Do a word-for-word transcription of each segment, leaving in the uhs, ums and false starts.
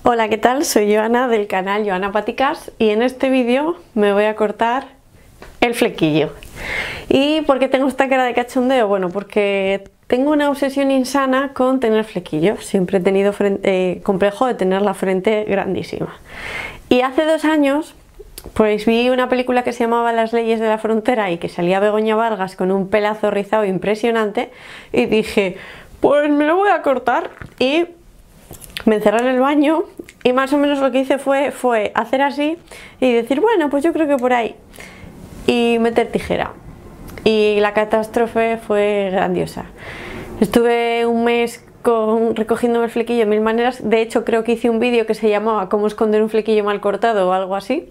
Hola, ¿qué tal? Soy Joana del canal Joana Paticas y en este vídeo me voy a cortar el flequillo. ¿Y por qué tengo esta cara de cachondeo? Bueno, porque tengo una obsesión insana con tener flequillo. Siempre he tenido frente, eh, complejo de tener la frente grandísima. Y hace dos años pues vi una película que se llamaba Las leyes de la frontera y que salía Begoña Vargas con un pelazo rizado impresionante y dije, pues me lo voy a cortar. Y me encerré en el baño y más o menos lo que hice fue, fue hacer así y decir, bueno, pues yo creo que por ahí, y meter tijera. Y la catástrofe fue grandiosa. Estuve un mes con, recogiéndome el flequillo de mil maneras. De hecho, creo que hice un vídeo que se llamaba Cómo esconder un flequillo mal cortado o algo así.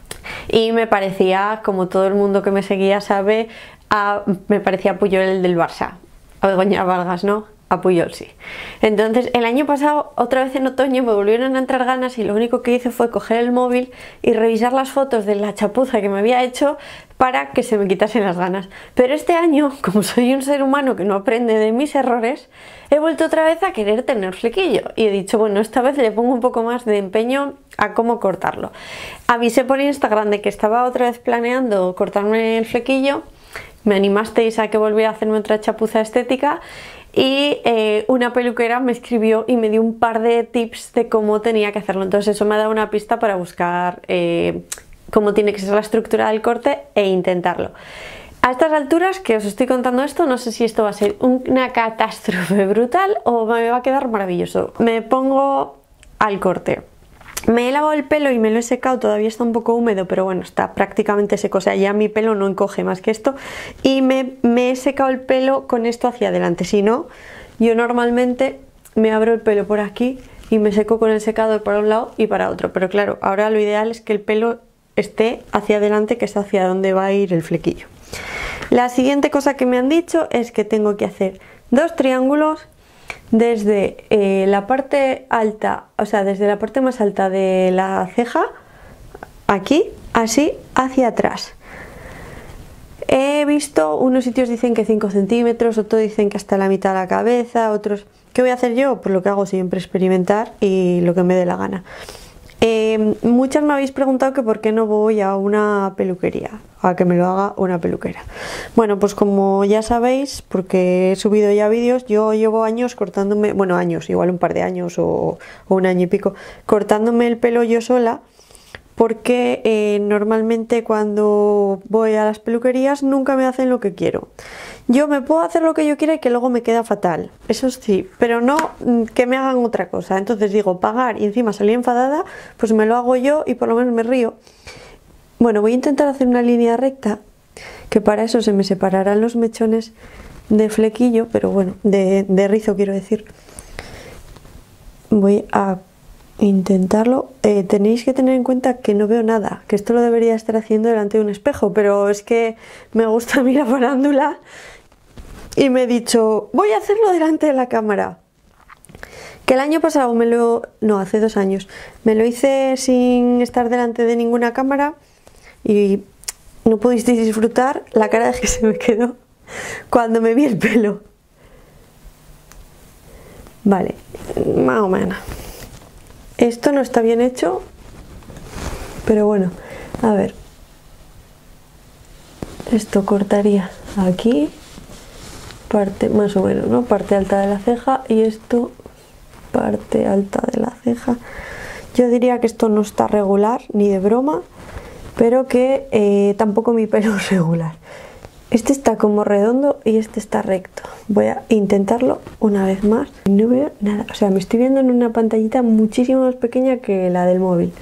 Y me parecía, como todo el mundo que me seguía sabe, a, me parecía a Puyol el del Barça. A Begoña Vargas, ¿no? A Puyol, sí. Entonces, el año pasado, otra vez en otoño, me volvieron a entrar ganas y lo único que hice fue coger el móvil y revisar las fotos de la chapuza que me había hecho para que se me quitasen las ganas. Pero este año, como soy un ser humano que no aprende de mis errores, he vuelto otra vez a querer tener flequillo. Y he dicho, bueno, esta vez le pongo un poco más de empeño a cómo cortarlo. Avisé por Instagram de que estaba otra vez planeando cortarme el flequillo. Me animasteis a que volviera a hacerme otra chapuza estética. Y eh, una peluquera me escribió y me dio un par de tips de cómo tenía que hacerlo. Entonces eso me ha dado una pista para buscar eh, cómo tiene que ser la estructura del corte e intentarlo. A estas alturas que os estoy contando esto, no sé si esto va a ser una catástrofe brutal o me va a quedar maravilloso. Me pongo al corte. Me he lavado el pelo y me lo he secado, todavía está un poco húmedo, pero bueno, está prácticamente seco, o sea, ya mi pelo no encoge más que esto. Y me, me he secado el pelo con esto hacia adelante, si no, yo normalmente me abro el pelo por aquí y me seco con el secador para un lado y para otro. Pero claro, ahora lo ideal es que el pelo esté hacia adelante, que es hacia donde va a ir el flequillo. La siguiente cosa que me han dicho es que tengo que hacer dos triángulos desde eh, la parte alta, o sea, desde la parte más alta de la ceja, aquí, así, hacia atrás. He visto, unos sitios dicen que cinco centímetros, otros dicen que hasta la mitad de la cabeza, otros... ¿Qué voy a hacer yo? Pues lo que hago siempre, experimentar y lo que me dé la gana. Eh, muchas me habéis preguntado que por qué no voy a una peluquería, a que me lo haga una peluquera. Bueno, pues como ya sabéis, porque he subido ya vídeos, yo llevo años cortándome, bueno, años, igual un par de años o, o un año y pico, cortándome el pelo yo sola, porque eh, normalmente cuando voy a las peluquerías nunca me hacen lo que quiero. Yo me puedo hacer lo que yo quiera y que luego me queda fatal, eso sí, pero no que me hagan otra cosa. Entonces digo, pagar y encima salir enfadada, pues me lo hago yo y por lo menos me río. Bueno, voy a intentar hacer una línea recta, que para eso se me separarán los mechones de flequillo, pero bueno, de, de rizo quiero decir. Voy a intentarlo. Eh, tenéis que tener en cuenta que no veo nada, que esto lo debería estar haciendo delante de un espejo, pero es que me gusta a mí la farándula y me he dicho, voy a hacerlo delante de la cámara. Que el año pasado me lo... no, hace dos años me lo hice sin estar delante de ninguna cámara y no pudisteis disfrutar la cara de que se me quedó cuando me vi el pelo. Vale, más o menos. Esto no está bien hecho, pero bueno, a ver. Esto cortaría aquí, parte más o menos, ¿no? Parte alta de la ceja y esto, parte alta de la ceja. Yo diría que esto no está regular, ni de broma, pero que eh, tampoco mi pelo es regular. Este está como redondo y este está recto. Voy a intentarlo una vez más. No veo nada, o sea, me estoy viendo en una pantallita muchísimo más pequeña que la del móvil.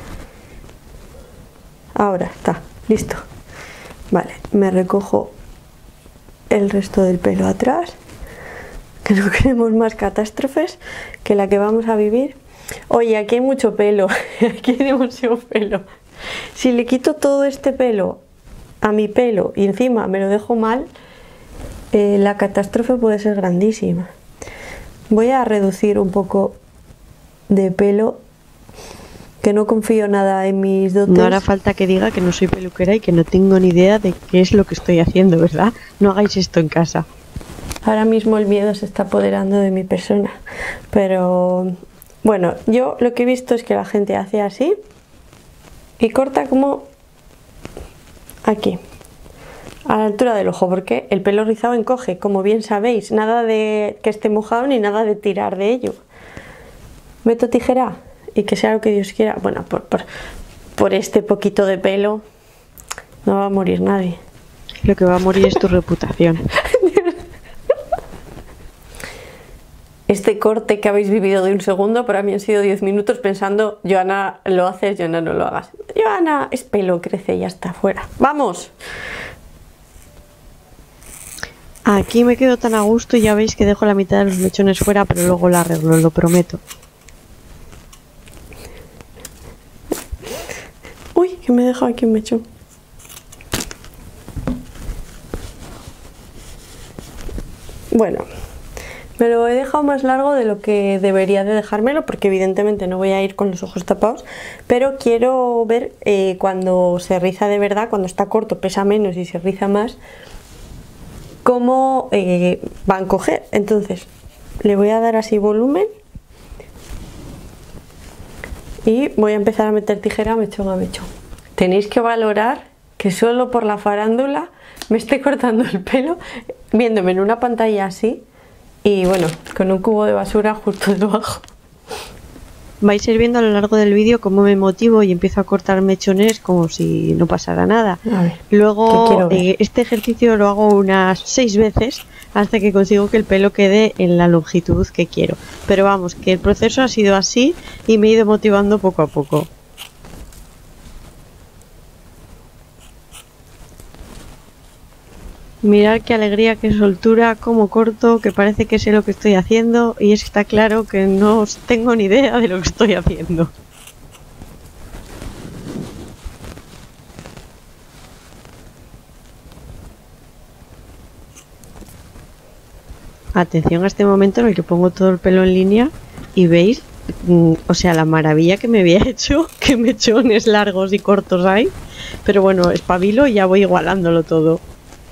Ahora está, listo. Vale, me recojo el resto del pelo atrás, que no queremos más catástrofes que la que vamos a vivir. Oye, aquí hay mucho pelo, aquí hay demasiado pelo. Si le quito todo este pelo a mi pelo y encima me lo dejo mal, eh, la catástrofe puede ser grandísima. Voy a reducir un poco de pelo, que no confío nada en mis dotes. No hará falta que diga que no soy peluquera y que no tengo ni idea de qué es lo que estoy haciendo, ¿verdad? No hagáis esto en casa. Ahora mismo el miedo se está apoderando de mi persona, pero Bueno, yo lo que he visto es que la gente hace así y corta como aquí, a la altura del ojo, porque el pelo rizado encoge, como bien sabéis, nada de que esté mojado ni nada de tirar de ello. Meto tijera y que sea lo que Dios quiera. Bueno, por, por, por este poquito de pelo no va a morir nadie. Lo que va a morir es tu reputación. Este corte que habéis vivido de un segundo, para mí han sido diez minutos pensando, Joana, lo haces, Joana, no lo hagas. Joana, es pelo, crece y ya está, fuera. ¡Vamos! Aquí me quedo tan a gusto y ya veis que dejo la mitad de los mechones fuera, pero luego la arreglo, lo prometo. Uy, que me he dejado aquí un mechón. Bueno, me lo he dejado más largo de lo que debería de dejármelo, porque evidentemente no voy a ir con los ojos tapados, pero quiero ver eh, cuando se riza de verdad, cuando está corto pesa menos y se riza más, cómo eh, va a encoger. Entonces le voy a dar así volumen y voy a empezar a meter tijera mechón a mechón. Tenéis que valorar que solo por la farándula me esté cortando el pelo viéndome en una pantalla así y bueno, con un cubo de basura justo debajo. Vais a ir viendo a lo largo del vídeo cómo me motivo y empiezo a cortar mechones como si no pasara nada. A ver, luego eh, este ejercicio lo hago unas seis veces hasta que consigo que el pelo quede en la longitud que quiero. Pero vamos, que el proceso ha sido así y me he ido motivando poco a poco. Mirad qué alegría, qué soltura, cómo corto, que parece que sé lo que estoy haciendo y está claro que no tengo ni idea de lo que estoy haciendo. Atención a este momento en el que pongo todo el pelo en línea y veis, mm, o sea, la maravilla que me había hecho, que mechones largos y cortos hay, pero bueno, espabilo y ya voy igualándolo todo.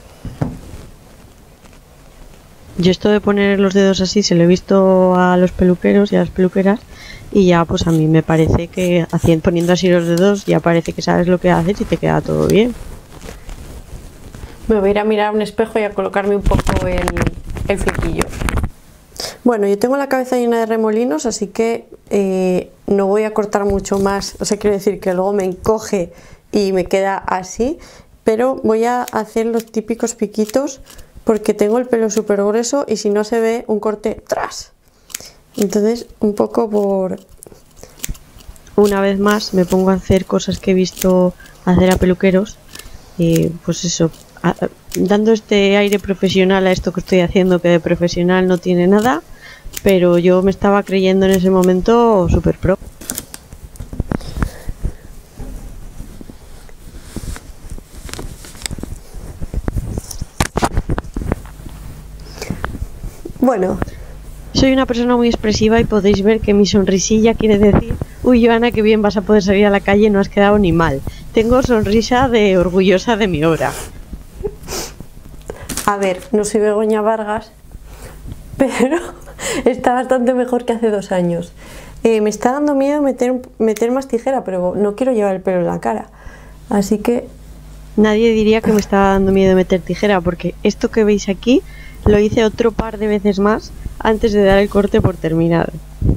Yo esto de poner los dedos así se lo he visto a los peluqueros y a las peluqueras y ya pues a mí me parece que haciendo, poniendo así los dedos ya parece que sabes lo que haces y te queda todo bien. Me voy a ir a mirar un espejo y a colocarme un poco el, el flequillo. Bueno, yo tengo la cabeza llena de remolinos, así que eh, no voy a cortar mucho más. O sea, quiero decir que luego me encoge y me queda así, pero voy a hacer los típicos piquitos porque tengo el pelo súper grueso y si no se ve un corte tras. Entonces, un poco por... Una vez más me pongo a hacer cosas que he visto hacer a peluqueros y pues eso, a, dando este aire profesional a esto que estoy haciendo, que de profesional no tiene nada, pero yo me estaba creyendo en ese momento súper pro. Bueno, soy una persona muy expresiva y podéis ver que mi sonrisilla quiere decir: uy, Joana, qué bien vas a poder salir a la calle, no has quedado ni mal. Tengo sonrisa de orgullosa de mi obra. A ver, no soy Begoña Vargas, pero está bastante mejor que hace dos años. Eh, me está dando miedo meter, meter más tijera, pero no quiero llevar el pelo en la cara. Así que... Nadie diría que me estaba dando miedo meter tijera, porque esto que veis aquí lo hice otro par de veces más antes de dar el corte por terminado.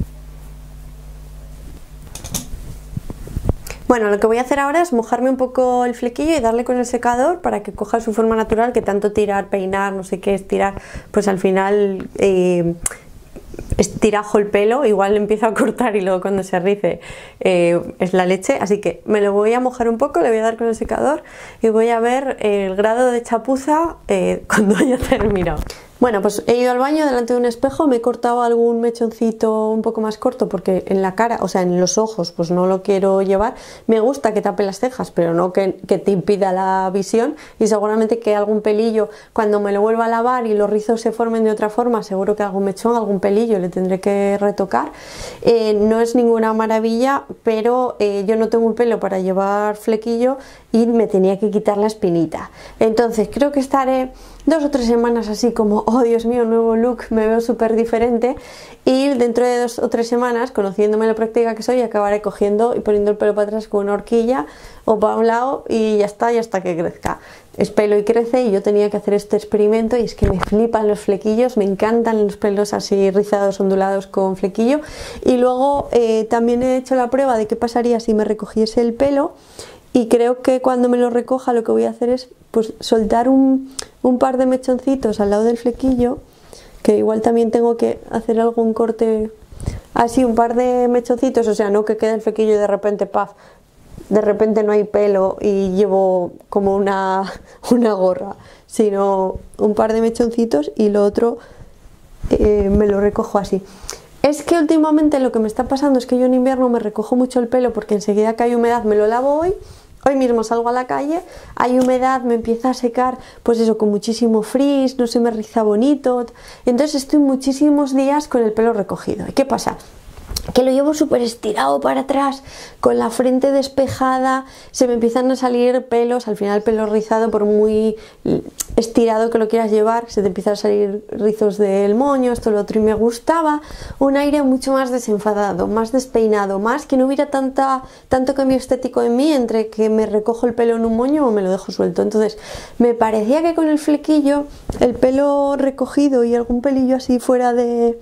Bueno, lo que voy a hacer ahora es mojarme un poco el flequillo y darle con el secador para que coja su forma natural, que tanto tirar, peinar, no sé qué, estirar, pues al final eh, estirajo el pelo, igual empiezo a cortar y luego cuando se rice eh, es la leche, así que me lo voy a mojar un poco, le voy a dar con el secador y voy a ver el grado de chapuza eh, cuando haya terminado. Bueno, pues he ido al baño delante de un espejo, me he cortado algún mechoncito un poco más corto porque en la cara, o sea, en los ojos, pues no lo quiero llevar. Me gusta que tape las cejas, pero no que, que te impida la visión, y seguramente que algún pelillo, cuando me lo vuelva a lavar y los rizos se formen de otra forma, seguro que algún mechón, algún pelillo le tendré que retocar. Eh, no es ninguna maravilla, pero eh, yo no tengo un pelo para llevar flequillo y me tenía que quitar la espinita. Entonces creo que estaré dos o tres semanas así como, oh Dios mío, nuevo look, me veo súper diferente, y dentro de dos o tres semanas, conociéndome la práctica que soy, acabaré cogiendo y poniendo el pelo para atrás con una horquilla o para un lado y ya está, y hasta que crezca. Es pelo y crece, y yo tenía que hacer este experimento, y es que me flipan los flequillos, me encantan los pelos así rizados, ondulados con flequillo. Y luego eh, también he hecho la prueba de qué pasaría si me recogiese el pelo, y creo que cuando me lo recoja lo que voy a hacer es pues soltar un, un par de mechoncitos al lado del flequillo, que igual también tengo que hacer algún corte así, un par de mechoncitos, o sea, no que quede el flequillo y de repente paf, de repente no hay pelo y llevo como una, una gorra, sino un par de mechoncitos, y lo otro eh, me lo recojo así. Es que últimamente lo que me está pasando es que yo en invierno me recojo mucho el pelo porque enseguida que hay humedad me lo lavo hoy. Hoy mismo salgo a la calle, hay humedad, me empieza a secar, pues eso, con muchísimo frizz, no se me riza bonito. Entonces estoy muchísimos días con el pelo recogido. ¿Y qué pasa? Que lo llevo súper estirado para atrás, con la frente despejada, se me empiezan a salir pelos, al final el pelo rizado, por muy estirado que lo quieras llevar, se te empiezan a salir rizos del moño, esto, lo otro, y me gustaba un aire mucho más desenfadado, más despeinado, más que no hubiera tanta, tanto cambio estético en mí entre que me recojo el pelo en un moño o me lo dejo suelto. Entonces me parecía que con el flequillo, el pelo recogido y algún pelillo así fuera de...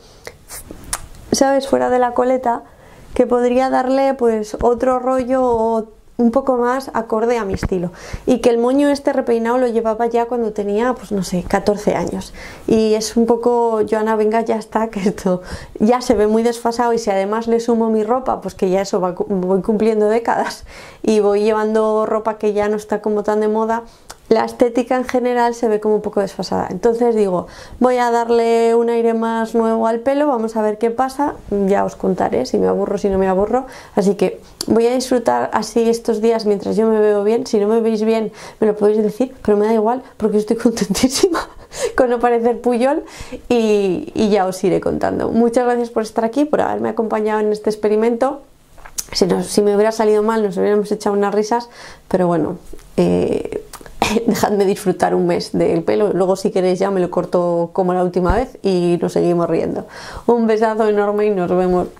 ¿sabes? Fuera de la coleta, que podría darle pues otro rollo o un poco más acorde a mi estilo, y que el moño este repeinado lo llevaba ya cuando tenía, pues no sé, catorce años, y es un poco, Joana, venga, ya está, que esto ya se ve muy desfasado, y si además le sumo mi ropa, pues que ya eso va, voy cumpliendo décadas y voy llevando ropa que ya no está como tan de moda, la estética en general se ve como un poco desfasada. Entonces digo, voy a darle un aire más nuevo al pelo, vamos a ver qué pasa, ya os contaré si me aburro, si no me aburro. Así que voy a disfrutar así estos días mientras yo me veo bien. Si no me veis bien me lo podéis decir, pero me da igual porque estoy contentísima con no parecer Puyol, y, y ya os iré contando. Muchas gracias por estar aquí, por haberme acompañado en este experimento. Si, nos, si me hubiera salido mal nos hubiéramos echado unas risas, pero bueno, eh, dejadme disfrutar un mes del pelo, luego si queréis ya me lo corto como la última vez y nos seguimos riendo. Un besazo enorme y nos vemos